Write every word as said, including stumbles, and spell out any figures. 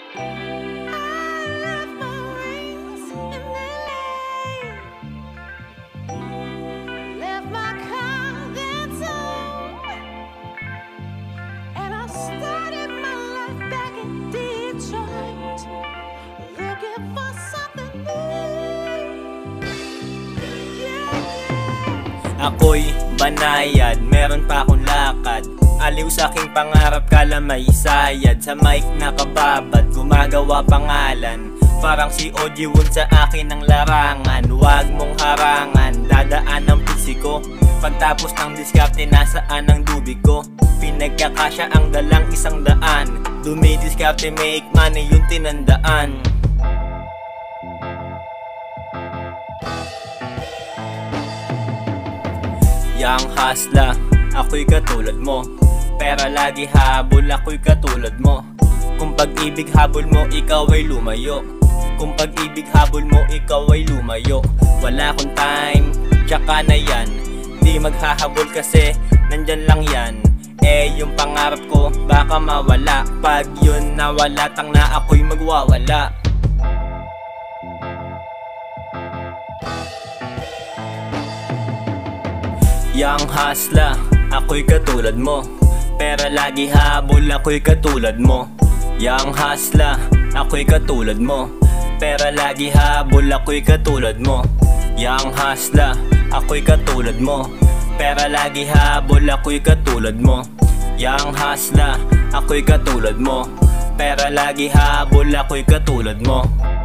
Ako'y banayad, meron pa akong lakad. Aliw sa aking pangarap, kala may sayad. Sa mic nakababad, gumagawa pangalan. Parang si Oji Won sa akin ng larangan. Huwag mong harangan, dadaan ang pisiko. Pagtapos ng diskarte, nasaan ang dubig ko? Pinagkakasya ang dalang isang daan. Dumidiskarte, make money yung tinandaan. Young hustler, ako'y katulad mo. Pera lagi habol, ako'y katulad mo. Kung pag-ibig habol mo, ikaw ay lumayo. Kung pag-ibig habol mo, ikaw ay lumayo. Wala akong time, tsaka na yan. Di maghahabol kasi, nandyan lang yan. Eh yung pangarap ko, baka mawala. Pag yun nawala, tang na ako'y magwawala. Young hustler, ako'y katulad mo. Pera lagi habol, ako'y katulad mo. Young hustler, ako'y katulad mo. Pera lagi habol, ako'y katulad mo. Young hustler, ako'y katulad mo. Pera lagi habol, ako'y katulad mo. Young hustler, ako'y katulad mo. Pera lagi habol, ako'y katulad mo.